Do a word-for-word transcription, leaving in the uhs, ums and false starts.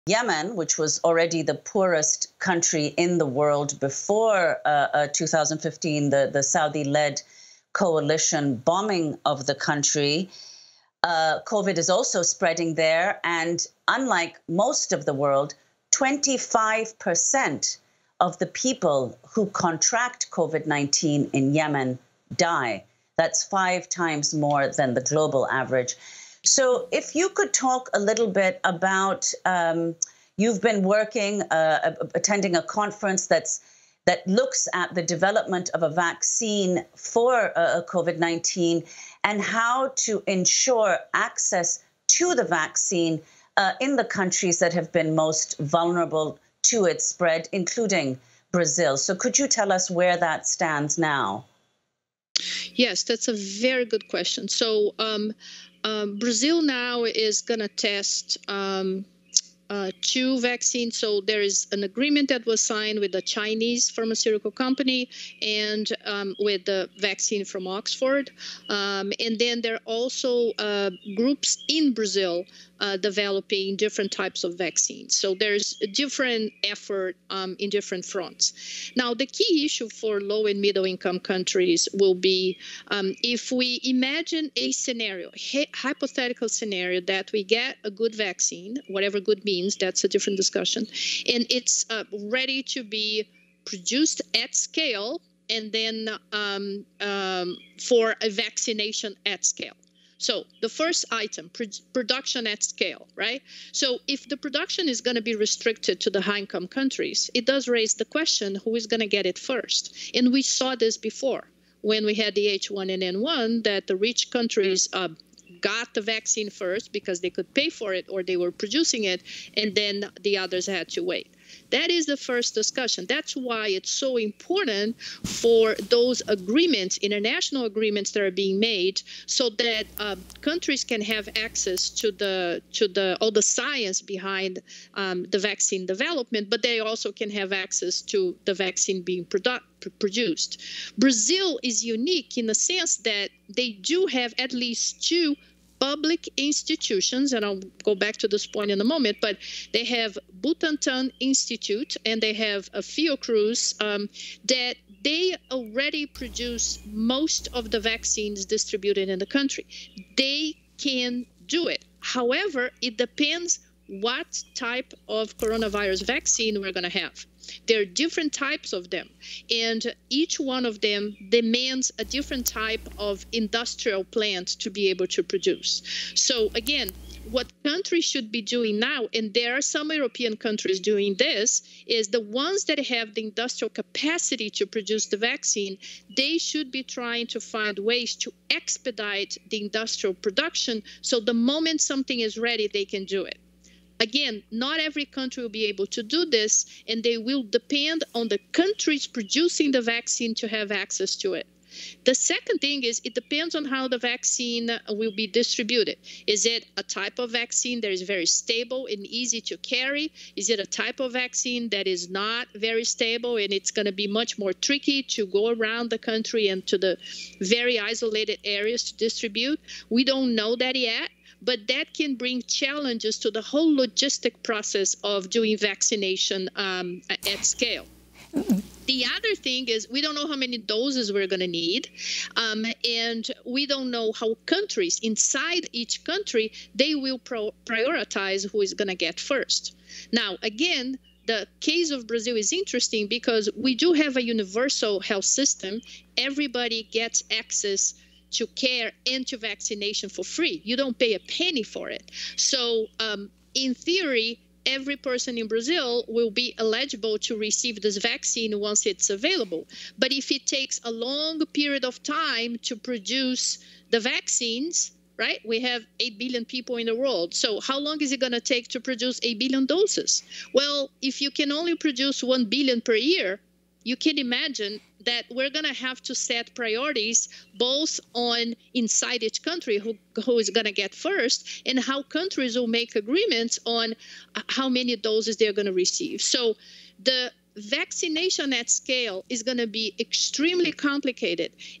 Yemen, which was already the poorest country in the world before uh, uh, two thousand fifteen, the, the Saudi-led coalition bombing of the country. Uh, COVID is also spreading there. And unlike most of the world, twenty-five percent of the people who contract COVID nineteen in Yemen die. That's five times more than the global average. So if you could talk a little bit about, um, you've been working, uh, attending a conference that's that looks at the development of a vaccine for uh, COVID nineteen and how to ensure access to the vaccine uh, in the countries that have been most vulnerable to its spread, including Brazil. So could you tell us where that stands now? Yes, that's a very good question. So um, um, Brazil now is going to test um, uh, two vaccines. So there is an agreement that was signed with the Chinese pharmaceutical company and um, with the vaccine from Oxford. Um, and then there are also uh, groups in Brazil Uh, developing different types of vaccines. So there's a different effort um, in different fronts. Now, the key issue for low and middle income countries will be um, if we imagine a scenario, hy hypothetical scenario that we get a good vaccine, whatever good means, that's a different discussion, and it's uh, ready to be produced at scale and then um, um, for a vaccination at scale. So the first item, production at scale, right? So if the production is going to be restricted to the high-income countries, it does raise the question, who is going to get it first? And we saw this before when we had the H one N one, that the rich countries uh, got the vaccine first because they could pay for it or they were producing it, and then the others had to wait. That is the first discussion. That's why it's so important for those agreements, international agreements that are being made, so that uh, countries can have access to the to the all the science behind um, the vaccine development, but they also can have access to the vaccine being produ produced. Brazil is unique in the sense that they do have at least two public institutions, and I'll go back to this point in a moment, but they have Butantan Institute and they have a Fiocruz um, that they already produce most of the vaccines distributed in the country. They can do it. However, it depends what type of coronavirus vaccine we're going to have. There are different types of them, and each one of them demands a different type of industrial plant to be able to produce. So again, what countries should be doing now, and there are some European countries doing this, is the ones that have the industrial capacity to produce the vaccine, they should be trying to find ways to expedite the industrial production, so the moment something is ready, they can do it. Again, not every country will be able to do this, and they will depend on the countries producing the vaccine to have access to it. The second thing is it depends on how the vaccine will be distributed. Is it a type of vaccine that is very stable and easy to carry? Is it a type of vaccine that is not very stable and it's going to be much more tricky to go around the country and to the very isolated areas to distribute? We don't know that yet. But that can bring challenges to the whole logistic process of doing vaccination um, at scale. The other thing is we don't know how many doses we're going to need, um, and we don't know how countries inside each country, they will pro prioritize who is going to get first. Now, again, the case of Brazil is interesting because we do have a universal health system. Everybody gets access to care and to vaccination for free. You don't pay a penny for it. So um, in theory, every person in Brazil will be eligible to receive this vaccine once it's available. But if it takes a long period of time to produce the vaccines, right? We have eight billion people in the world. So how long is it going to take to produce eight billion doses? Well, if you can only produce one billion per year, you can imagine that we're going to have to set priorities both on inside each country who, who is going to get first and how countries will make agreements on how many doses they're going to receive. So the vaccination at scale is going to be extremely complicated.